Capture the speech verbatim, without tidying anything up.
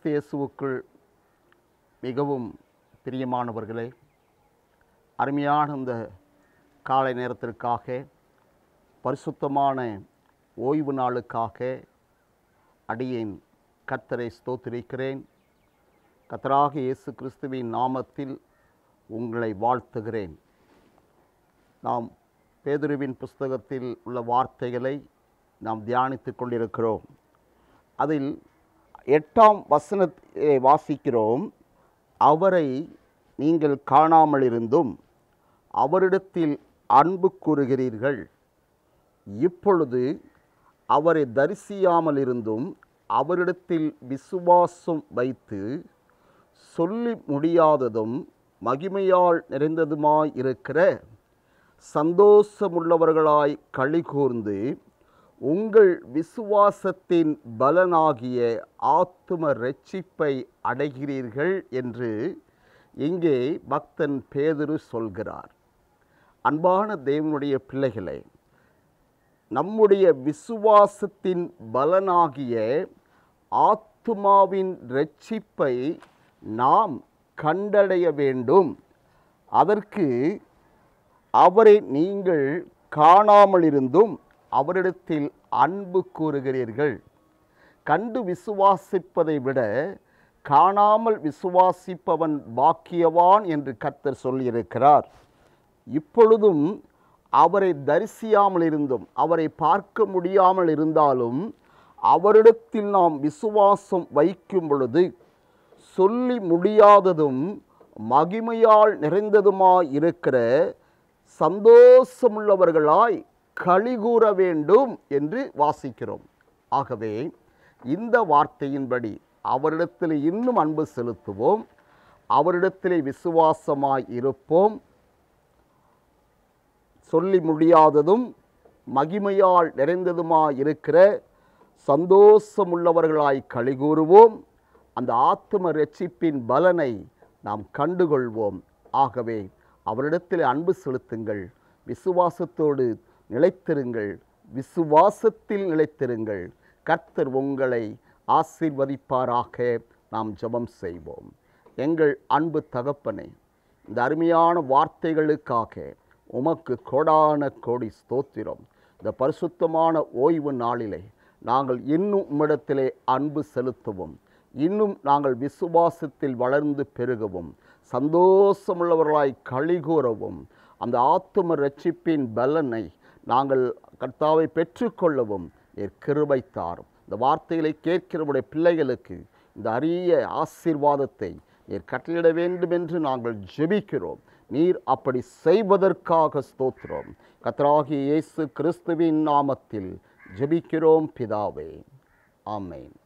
கிறிஸ்து இயேசுவுக்குள் மிகவும் பிரியமானவர்களே, அருமையான இந்த காலை நேரத்திற்காக, பரிசுத்தமான ஓய்வு நாளுக்காக அடியேன் கர்த்தரை ஸ்தோத்திரிக்கிறேன். கர்த்தராக இயேசு கிறிஸ்துவின் நாமத்தில் உங்களை வாழ்த்துகிறேன். நாம் பேதுருவின் புஸ்தகத்தில் உள்ள வார்த்தைகளை நாம் தியானித்து கொண்டிருக்கிறோம். அதில் எட்டாம் வசனத்தை வாசிக்கிறோம். அவரை நீங்கள் காணாமல் இருந்தும் அவரிடத்தில் அன்பு கூறுகிறீர்கள். இப்பொழுது அவரை தரிசியாமல் இருந்தும் அவரிடத்தில் விசுவாசம் வைத்து சொல்லி முடியாததும் மகிமையால் நிறைந்ததுமாயிருக்கிற சந்தோஷமுள்ளவர்களாய் களிகூர்ந்து உங்கள் விசுவாசத்தின் பலனாகிய ஆத்தும இரட்சிப்பை அடைகிறீர்கள் என்று இங்கே பக்தன் பேதுரு சொல்கிறார். அன்பான தேவனுடைய பிள்ளைகளே, நம்முடைய விசுவாசத்தின் பலனாகிய ஆத்துமாவின் இரட்சிப்பை நாம் கண்டடைய வேண்டும். அதற்கு அவரை நீங்கள் காணாமல் இருந்தும் அவரிடத்தில் அன்பு கூறுகிறீர்கள். கண்டு விசுவாசிப்பதை விட காணாமல் விசுவாசிப்பவன் பாக்கியவான் என்று கர்த்தர் சொல்லியிருக்கிறார். இப்பொழுதும் அவரை தரிசியாமல் இருந்தும், அவரை பார்க்க முடியாமல் இருந்தாலும் அவரிடத்தில் நாம் விசுவாசம் வைக்கும் பொழுது சொல்லி முடியாததும் மகிமையால் நிறைந்ததுமாய் இருக்கிற சந்தோஷமுள்ளவர்களாய் களிகூற வேண்டும் என்று வாசிக்கிறோம். ஆகவே இந்த வார்த்தையின்படி அவரிடத்தில் இன்னும் அன்பு செலுத்துவோம், அவரிடத்திலே விசுவாசமாய் இருப்போம். சொல்லி முடியாததும் மகிமையால் நிறைந்ததுமாய் இருக்கிற சந்தோஷமுள்ளவர்களாய் களிகூறுவோம். அந்த ஆத்தும இரட்சிப்பின் பலனை நாம் கண்டுகொள்வோம். ஆகவே அவரிடத்தில் அன்பு செலுத்துங்கள், விசுவாசத்தோடு நிலைத்திருங்கள், விசுவாசத்தில் நிலைத்திருங்கள். கர்த்தர் உங்களை ஆசீர்வதிப்பாராக. நாம் ஜெபம் செய்வோம். எங்கள் அன்பு தகப்பனே, இந்த அருமையான வார்த்தைகளுக்காக உமக்கு கோடான கோடி ஸ்தோத்திரம். இந்த பரிசுத்தமான ஓய்வு நாளிலே நாங்கள் இன்னும் உம்மிடத்திலே அன்பு செலுத்தவும், இன்னும் நாங்கள் விசுவாசத்தில் வளர்ந்து பெருகவும், சந்தோஷமுள்ளவர்களாய் களிகூறவும், அந்த ஆத்தும இரட்சிப்பின் பலனை நாங்கள் கர்த்தாவை பெற்றுக்கொள்ளவும் நீர் கிருபை தாரும். இந்த வார்த்தைகளை கேட்கிறவருடைய பிள்ளைகளுக்கு இந்த அரிய ஆசீர்வாதத்தை நீர் கட்டளையிட வேண்டும் என்று நாங்கள் ஜெபிக்கிறோம். நீர் அப்படி செய்வதற்காக ஸ்தோத்திரம். கர்த்தராகிய இயேசு கிறிஸ்துவின் நாமத்தில் ஜெபிக்கிறோம் பிதாவே. ஆமென்.